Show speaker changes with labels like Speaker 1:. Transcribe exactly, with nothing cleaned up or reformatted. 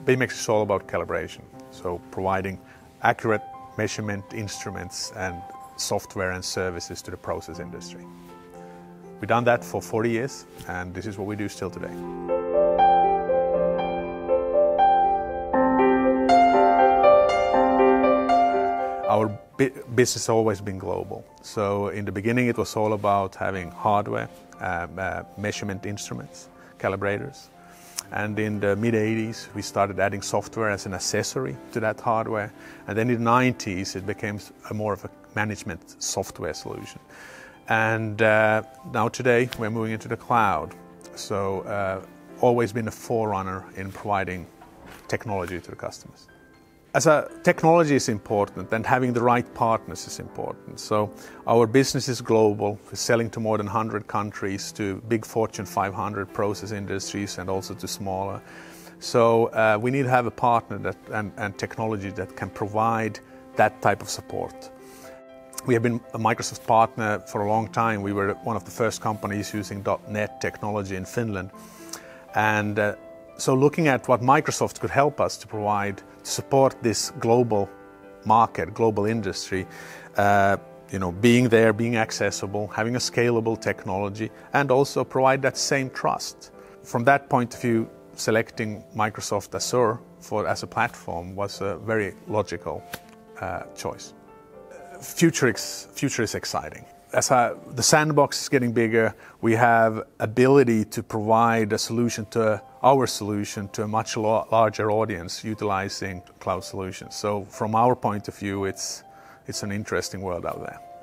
Speaker 1: BIMX is all about calibration, so providing accurate measurement instruments and software and services to the process industry. We've done that for forty years, and this is what we do still today. Our business has always been global. So in the beginning it was all about having hardware, um, uh, measurement instruments, calibrators. And in the mid eighties we started adding software as an accessory to that hardware. And then in the nineties it became a more of a management software solution. And uh, now today we're moving into the cloud. So uh, always been a forerunner in providing technology to the customers. As a technology is important, and having the right partners is important. So our business is global. We're selling to more than one hundred countries, to big Fortune five hundred process industries and also to smaller. So uh, we need to have a partner that, and, and technology that can provide that type of support. We have been a Microsoft partner for a long time. We were one of the first companies using dot net technology in Finland. And uh, so looking at what Microsoft could help us to provide to support this global market, global industry, uh, you know, being there, being accessible, having a scalable technology, and also provide that same trust. From that point of view, selecting Microsoft Azure for, as a platform was a very logical uh, choice. Future, ex, future is exciting. As a, the sandbox is getting bigger, we have ability to provide a solution to our solution to a much larger audience utilizing cloud solutions. So from our point of view, it's, it's an interesting world out there.